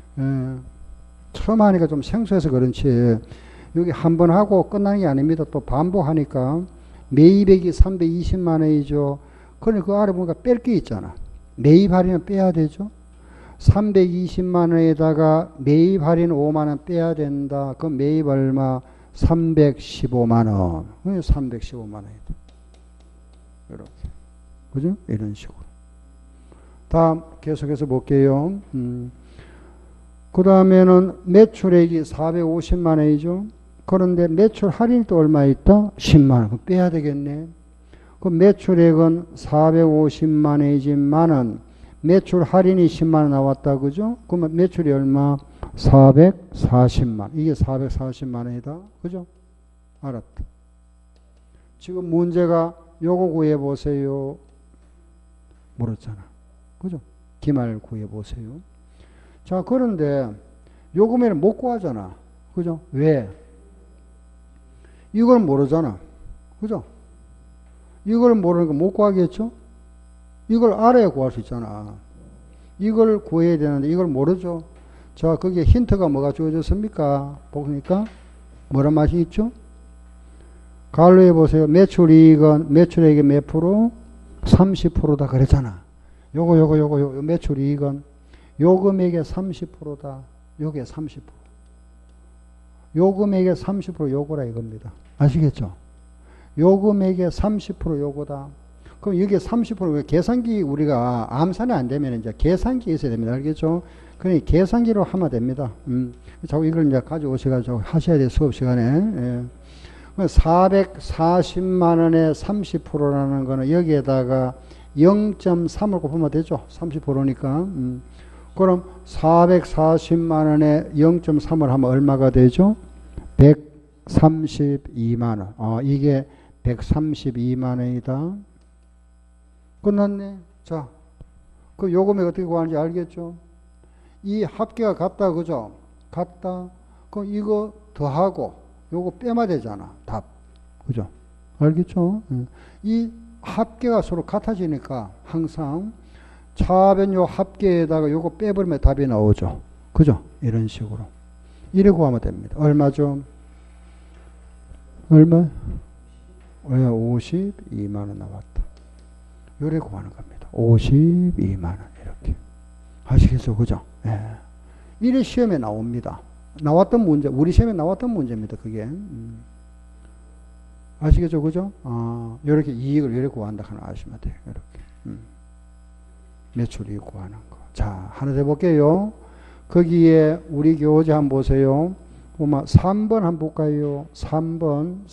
처음 하니까 좀 생소해서 그렇지 여기 한 번 하고 끝나는 게 아닙니다. 또 반복하니까 매입액이 320만원이죠. 그러니까 그 아래 보니까 뺄 게 있잖아. 매입 할인은 빼야 되죠. 320만원에다가 매입 할인 5만원 빼야 된다. 그럼 매입 얼마? 315만원. 315만원이다. 이렇게. 그죠? 이런 식으로. 다음 계속해서 볼게요. 그 다음에는 매출액이 450만원이죠. 그런데 매출 할인이 또 얼마 있다? 10만원. 그럼 빼야 되겠네. 그럼 매출액은 450만원이지만은 매출 할인이 10만원 나왔다. 그죠? 그러면 매출이 얼마? 440만. 이게 440만원이다. 그죠? 알았다. 지금 문제가 요거 구해보세요. 물었잖아. 그죠? 기말 구해보세요. 자, 그런데 요금에는 못 구하잖아. 그죠? 왜? 이걸 모르잖아. 그죠? 이걸 모르니까 못 구하겠죠? 이걸 알아야 구할 수 있잖아. 이걸 구해야 되는데 이걸 모르죠? 자, 거기에 힌트가 뭐가 주어졌습니까? 보니까 뭐란 맛이 있죠? 갈로 해보세요. 매출이익은 매출액의 몇 프로? 30%다 그랬잖아. 요거 매출이익은 요금액의 30%다. 요게 30%. 요금액의 30% 요거라 이겁니다. 아시겠죠? 요금액의 30% 요거다. 그럼 이게 30% 계산기 우리가 암산이 안 되면 이제 계산기 있어야 됩니다. 알겠죠? 그러니 계산기로 하면 됩니다. 자꾸 이걸 이제 가져오셔가지고 하셔야 돼요. 수업 시간에. 예. 440만원의 30%라는 거는 여기에다가 0.3을 곱하면 되죠. 30%니까. 그럼 440만원에 0.3을 하면 얼마가 되죠? 132만원. 이게 132만원이다. 끝났네. 자, 그 요금액 어떻게 구하는지 알겠죠? 이 합계가 같다. 그죠? 같다. 그럼 이거 더하고 요거 빼면 되잖아. 답. 그죠? 알겠죠? 이 합계가 서로 같아지니까 항상 차변 요 합계에다가 요거 빼버리면 답이 나오죠. 그죠? 이런 식으로. 이래 구하면 됩니다. 얼마죠? 얼마? 52만원 나왔다. 요래 구하는 겁니다. 52만원 이렇게. 아시겠죠? 그죠? 예. 이래 시험에 나옵니다. 나왔던 문제, 우리 시험에 나왔던 문제입니다. 그게. 아시겠죠? 그죠? 요렇게 이익을 요렇게 구한다 하나 아시면 돼요. 이렇게. 매출이익 구하는 거. 자, 하나 더 볼게요. 거기에 우리 교재 한번 보세요. 3번 한번 볼까요? 3번.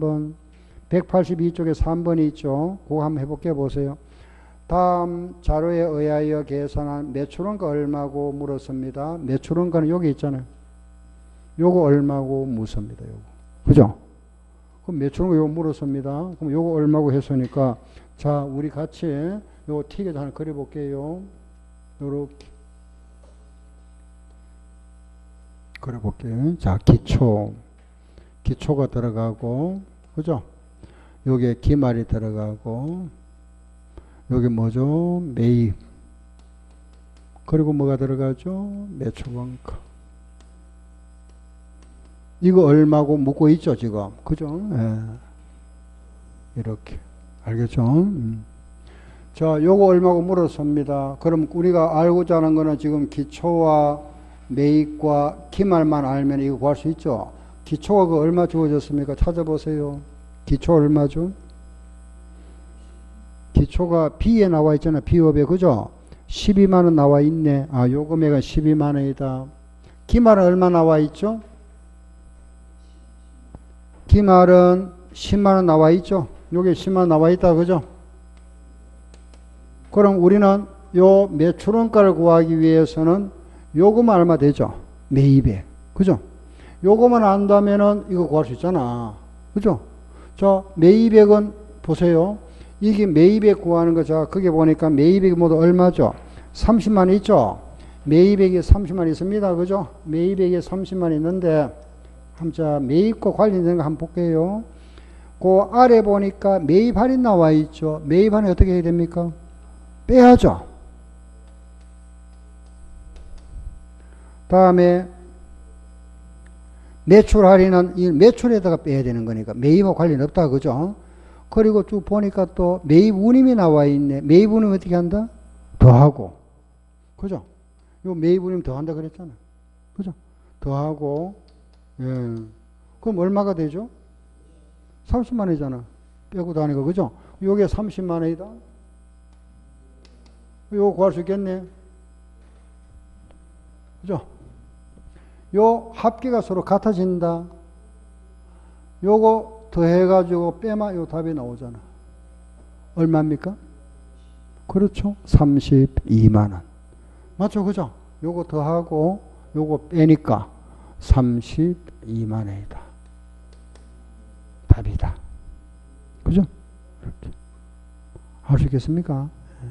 182쪽에 3번이 있죠. 그거 한번 해볼게요. 보세요. 다음 자료에 의하여 계산한 매출원가 얼마고 물었습니다. 매출원가는 여기 있잖아요. 요거 얼마고 묻습니다. 요거. 그죠? 그럼 매출원가 요거 물었습니다. 그럼 요거 얼마고 했으니까 자, 우리 같이 요거 틱에서 하나 그려볼게요. 요렇게. 그려볼게요. 자, 기초가 들어가고, 그죠? 요게 기말이 들어가고, 여기 뭐죠? 매입. 그리고 뭐가 들어가죠? 매출원가. 이거 얼마고 묻고 있죠, 지금. 그죠? 예. 이렇게. 알겠죠? 자, 요거 얼마고 물었습니다. 그럼 우리가 알고자 하는 거는 지금 기초와 매입과 기말만 알면 이거 구할 수 있죠? 기초가 그 얼마 주어졌습니까? 찾아보세요. 기초 얼마죠? 기초가 B에 나와 있잖아요. B업에. 그죠? 12만원 나와 있네. 요 금액은 12만원이다. 기말은 얼마 나와 있죠? 기말은 10만원 나와 있죠? 요게 10만원 나와 있다. 그죠? 그럼 우리는 요 매출원가를 구하기 위해서는 요금은 얼마 되죠? 매입액. 그죠? 요거만 안다면은 이거 구할 수 있잖아. 그죠? 자, 매입액은 보세요. 이게 매입액 구하는 거. 자, 거기 보니까 매입액이 모두 얼마죠? 30만 있죠? 매입액이 30만 있습니다. 그죠? 매입액이 30만 있는데, 자, 매입과 관련된 거 한번 볼게요. 그 아래 보니까 매입 할인 나와 있죠? 매입 할인 어떻게 해야 됩니까? 빼야죠. 다음에 매출 할인은 이 매출에다가 빼야 되는 거니까 매입과 관련 없다. 그죠? 그리고 쭉 보니까 또 매입 운임이 나와 있네. 매입 운임 어떻게 한다? 더하고. 그죠? 요 매입 운임 더한다 그랬잖아. 그죠? 더하고. 예. 그럼 얼마가 되죠? 30만 원이잖아. 빼고 다니고. 그죠? 요게 30만 원이다. 요거 구할 수 있겠네. 그죠? 요 합계가 서로 같아진다. 요거 더해가지고 빼면 요 답이 나오잖아. 얼마입니까? 그렇죠. 32만원. 맞죠? 그죠? 요거 더하고 요거 빼니까 32만원이다. 답이다. 그죠? 이렇게. 할 수 있겠습니까?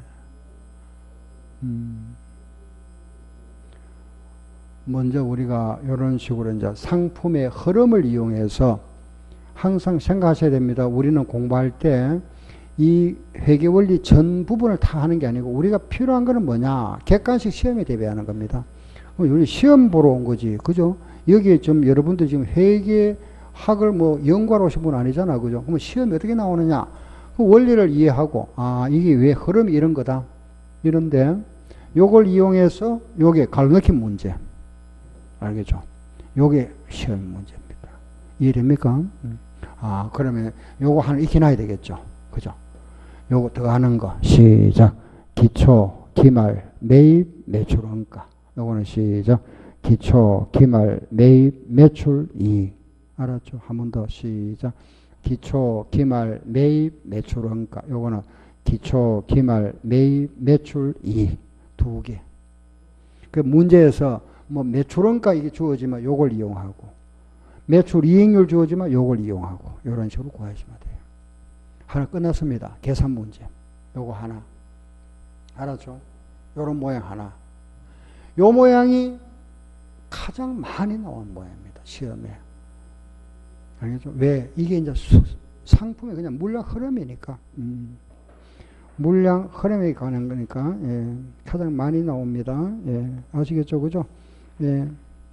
먼저 우리가 이런 식으로 이제 상품의 흐름을 이용해서 항상 생각하셔야 됩니다. 우리는 공부할 때 이 회계원리 전 부분을 다 하는 게 아니고 우리가 필요한 거는 뭐냐? 객관식 시험에 대비하는 겁니다. 우리 시험 보러 온 거지. 그죠? 여기에 좀 여러분들 지금 회계학을 뭐 연구하러 오신 분 아니잖아. 그죠? 그럼 시험이 어떻게 나오느냐? 그 원리를 이해하고, 아, 이게 왜 흐름이 이런 거다. 이런데 요걸 이용해서 요게 갈라놓기 문제. 알겠죠? 요게 시험 문제입니다. 이해됩니까? 아, 그러면 요거 하나 익혀놔야 되겠죠? 그죠? 요거 더 하는 거. 시작. 기초, 기말, 매입, 매출, 원가. 요거는 시작. 기초, 기말, 매입, 매출, 이익. 알았죠? 한 번 더. 시작. 기초, 기말, 매입, 매출, 원가. 요거는 기초, 기말, 매입, 매출, 이익. 두 개. 그 문제에서 뭐 매출원가 이게 주어지면 요걸 이용하고 매출 이익률 주어지면 요걸 이용하고 이런 식으로 구하시면 돼요. 하나 끝났습니다. 계산 문제. 요거 하나. 알았죠? 요런 모양 하나. 요 모양이 가장 많이 나온 모양입니다. 시험에. 알겠죠? 왜? 이게 이제 상품이 그냥 물량 흐름이니까. 물량 흐름에 관한 거니까, 예, 가장 많이 나옵니다. 예, 아시겠죠? 그죠? 예.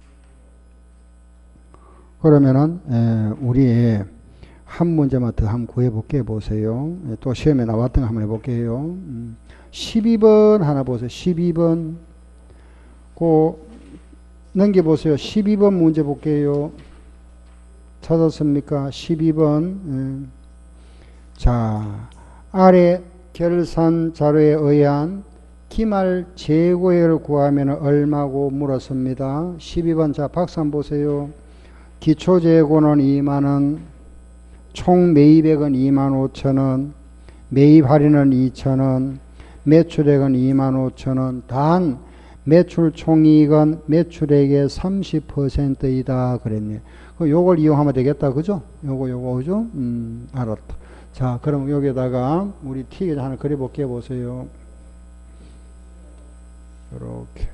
그러면은, 우리 한 문제만 더 한번 구해볼게요. 보세요. 예, 또 시험에 나왔던 거 한번 해볼게요. 12번 하나 보세요. 12번. 넘겨보세요. 12번 문제 볼게요. 찾았습니까? 12번. 자, 아래 결산 자료에 의한 기말 재고액을 구하면 얼마고 물었습니다. 12번. 자, 박수 한번 보세요. 기초 재고는 2만원, 총 매입액은 25,000원, 매입 할인은 2,000원, 매출액은 25,000원, 단 매출 총이익은 매출액의 30%이다 그랬네요. 요걸 이용하면 되겠다. 그죠? 요거, 그죠? 알았다. 자, 그럼 여기다가 우리 T계 하나 그려볼게요. 보세요. 이렇게.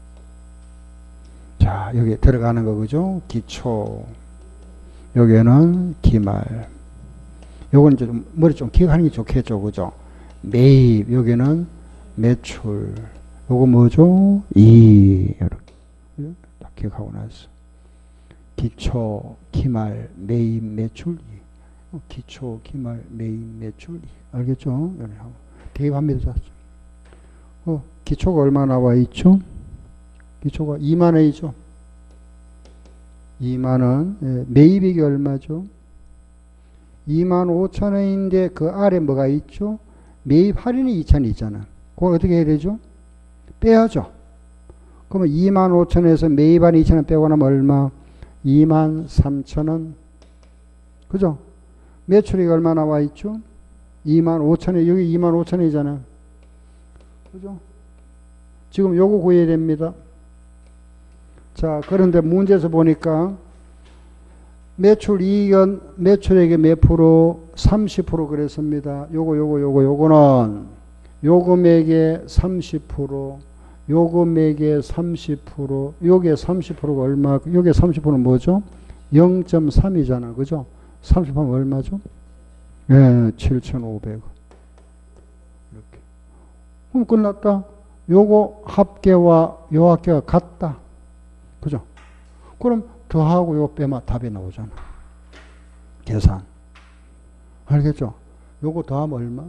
자, 여기 들어가는 거, 그죠? 기초. 여기는 기말. 요건 좀, 머리 좀 기억하는 게 좋겠죠. 그죠? 매입. 여기는 매출. 요거 뭐죠? 이렇게. 다 기억하고 나서. 기초, 기말, 매입, 매출. 기초, 기말, 매입, 매출. 알겠죠? 대입합니다. 기초가 얼마 나와 있죠? 기초가 2만 원이죠. 2만 원. 예, 매입액이 얼마죠? 2만 5천 원인데 그 아래 뭐가 있죠? 매입 할인이 2천 원 있잖아. 그걸 어떻게 해야 되죠? 빼야죠. 그러면 2만 5천 원에서 매입 할인 2천 원 빼고 나면 얼마? 2만 3천 원. 그죠? 매출액이 얼마 나와 있죠? 2만 5천 원. 여기 2만 5천 원이잖아. 그죠? 지금 요거 구해야 됩니다. 자, 그런데 문제에서 보니까 매출 이익은 매출액의 몇 프로? 30% 그랬습니다. 요거는 요 금액의 30%, 요 금액의 30%, 요게 30%가 얼마? 요게 30%는 뭐죠? 0.3이잖아. 그죠? 30%는 얼마죠? 예, 7,500원. 이렇게. 그럼 끝났다. 요거 합계와 요 합계가 같다. 그죠? 그럼 더하고 요 빼면 답이 나오잖아. 계산. 알겠죠? 요거 더하면 얼마?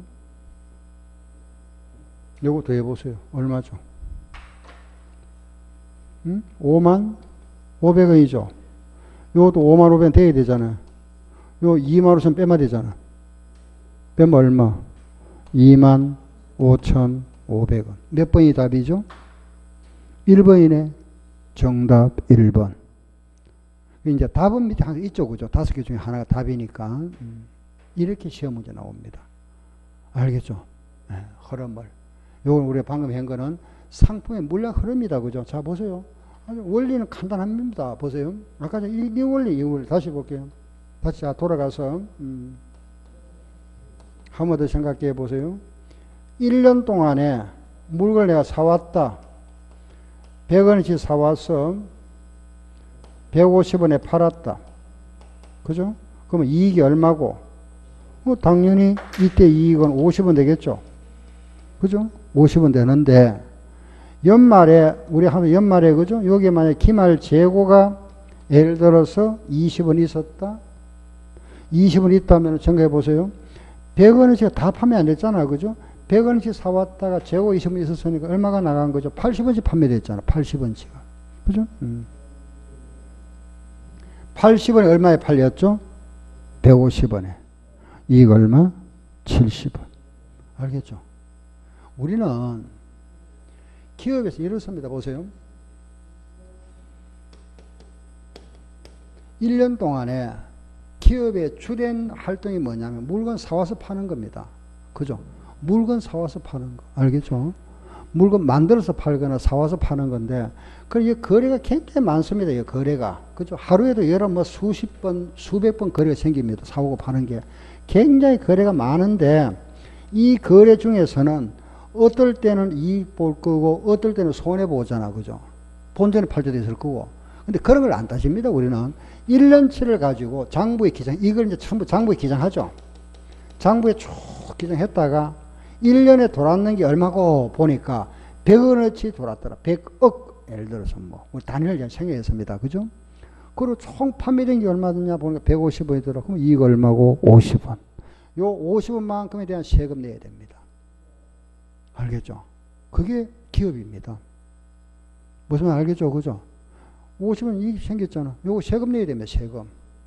요거 더해보세요. 얼마죠? 5만 500원이죠. 요것도 5만 500원 돼야 되잖아요. 요 2만 5천 빼면 되잖아. 빼면 얼마? 2만 5,500원. 몇 번이 답이죠? 1번이네. 정답 1번. 이제 답은 밑에 항상 있죠. 그죠? 5개 중에 하나가 답이니까. 이렇게 시험 문제 나옵니다. 알겠죠? 네, 흐름을. 요건 우리가 방금 한 거는 상품의 물량 흐름이다. 그죠? 자, 보세요. 아주 원리는 간단합니다. 보세요. 아까 이 원리 다시 볼게요. 다시 돌아가서, 한 번 더 생각해 보세요. 1년 동안에 물건을 내가 사왔다. 100원씩 사와서 150원에 팔았다. 그죠? 그러면 이익이 얼마고? 당연히 이때 이익은 50원 되겠죠? 그죠? 50원 되는데, 연말에, 우리 하면 연말에, 그죠? 여기 만약에 기말 재고가 예를 들어서 20원 있었다. 20원 있다면 생각해 보세요. 100원씩 다 판매 안 됐잖아. 그죠? 100원씩 사왔다가 재고 20원 있었으니까 얼마가 나간 거죠? 80원씩 판매됐잖아. 80원씩. 그죠? 80원에 얼마에 팔렸죠? 150원에. 이익 얼마? 70원. 알겠죠? 우리는 기업에서 이렇습니다. 보세요. 1년 동안에 기업의 주된 활동이 뭐냐면 물건 사와서 파는 겁니다. 그죠? 물건 사와서 파는 거. 알겠죠? 물건 만들어서 팔거나 사와서 파는 건데, 이 거래가 굉장히 많습니다. 이 거래가. 그죠? 하루에도 여러 수십 번, 수백 번 거래가 생깁니다. 사오고 파는 게. 굉장히 거래가 많은데, 이 거래 중에서는 어떨 때는 이익 볼 거고, 어떨 때는 손해보잖아. 그죠? 본전에 팔 때도 있을 거고. 근데 그런 걸 안 따집니다. 우리는. 1년치를 가지고 장부에 기장, 이걸 이제 전부 장부에 기장하죠. 장부에 쭉 기장했다가 1년에 돌았는 게 얼마고 보니까 100원어치 돌았더라. 100억. 예를 들어서 우리 단위를 생각했습니다. 그죠? 그리고 총 판매된 게 얼마 드냐 보니까 150원이더라. 그럼 이익 얼마고? 50원. 요 50원만큼에 대한 세금 내야 됩니다. 알겠죠? 그게 기업입니다. 무슨 말 알겠죠? 그죠? 50원 이익이 생겼잖아. 요거 세금 내야 됩니다. 세금.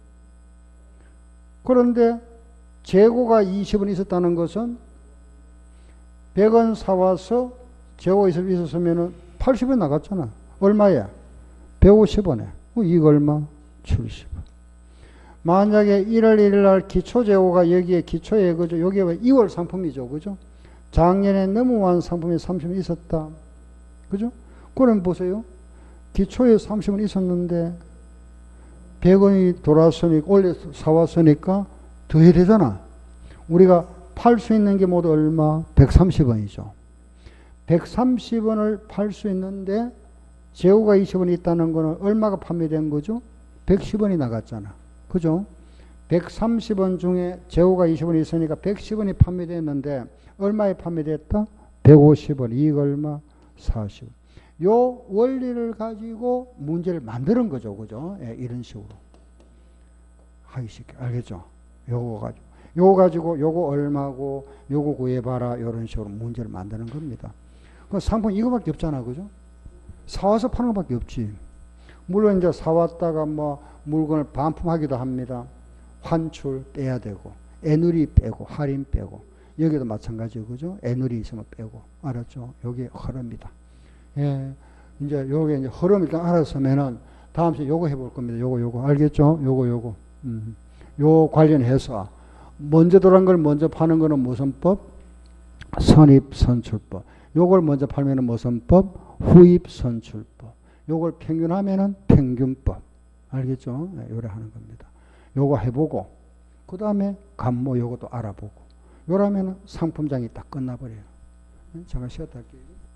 그런데 재고가 20원 있었다는 것은 100원 사와서 재고 있었으면 80원 나갔잖아. 얼마에? 150원에. 이익 얼마? 70원. 만약에 1월 1일 날 기초재고가 여기에 기초에, 그죠? 여기에 2월 상품이죠. 그죠? 작년에 넘어간 상품이 30원 있었다. 그죠? 그럼 보세요. 기초에 30원 있었는데 100원이 돌았으니까, 원래 사왔으니까 더 해야 되잖아. 우리가 팔 수 있는 게 모두 얼마? 130원이죠. 130원을 팔 수 있는데 재고가 20원이 있다는 거는 얼마가 판매된 거죠? 110원이 나갔잖아. 그죠? 130원 중에 재고가 20원이 있으니까 110원이 판매됐는데 얼마에 판매됐다? 150원. 이익 얼마? 40원. 요 원리를 가지고 문제를 만드는 거죠. 그죠? 예, 이런 식으로 하기 쉽게. 알겠죠? 요거 가지고 요거 얼마고 요거 구해봐라. 이런 식으로 문제를 만드는 겁니다. 그 상품 이거밖에 없잖아. 그죠? 사와서 파는 것밖에 없지. 물론 이제 사왔다가 물건을 반품하기도 합니다. 환출 빼야 되고, 애누리 빼고, 할인 빼고, 여기도 마찬가지고, 그죠? 애누리 있으면 빼고. 알았죠? 요게 흐름입니다. 예. 이제 요게 이제 흐름 일단 알았으면은 다음 시간에 요거 해볼 겁니다. 요거. 알겠죠? 요거. 요 관련해서 먼저 들어간 걸 먼저 파는 거는 무슨 법? 선입선출법. 요걸 먼저 팔면은 무슨 법? 후입선출법. 요걸 평균하면은 평균법. 알겠죠? 네, 요래 하는 겁니다. 요거 해보고, 그 다음에 감모 요것도 알아보고, 요라면은 상품장이 딱 끝나버려요. 잠깐 쉬었다 할게요.